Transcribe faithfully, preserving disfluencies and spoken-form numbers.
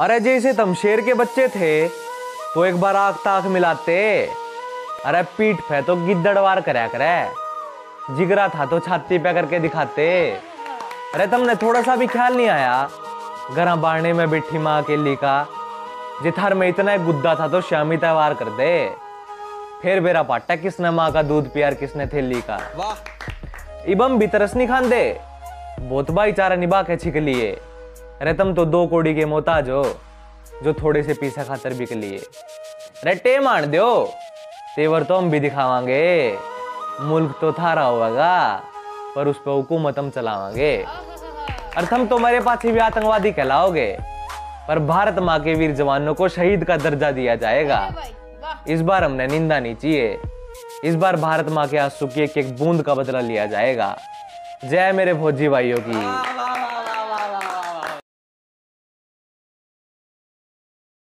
अरे जैसे तुम शेर के बच्चे थे तो एक बार आंख ताक मिलाते। अरे पीठ पे तो गिद्दड़वार करया करे, जिगरा था तो छाती पे करके दिखाते। अरे तुमने थोड़ा सा भी ख्याल नहीं आया घरा बाड़ने में बैठी माँ अकेली का, जिथार में इतना गुद्दा था तो शामी त्योहार कर दे। फिर बेरा पाटा किसने माँ का दूध पियार किसने थैली का। वाह इबम भी तरस नहीं खांदे, बहुत भाईचारा निभा के छिक लिए। अरे तुम तो दो कोड़ी के मोहताज हो जो थोड़े से पीसा खातर बिक लिए। अरे टे मान दो तेवर तो हम भी दिखावांगे, मुल्क तो थारा होगा पर उस पर हुकूमत हम चलावांगे। और तुम तुम्हारे पाछे भी आतंकवादी कहलाओगे पर भारत माँ के वीर जवानों को शहीद का दर्जा दिया जाएगा। इस बार हमने निंदा नहीं चाहिए, इस बार भारत माँ के आंसू की एक एक बूंद का बदला लिया जाएगा। जय मेरे फौजी भाइयों की।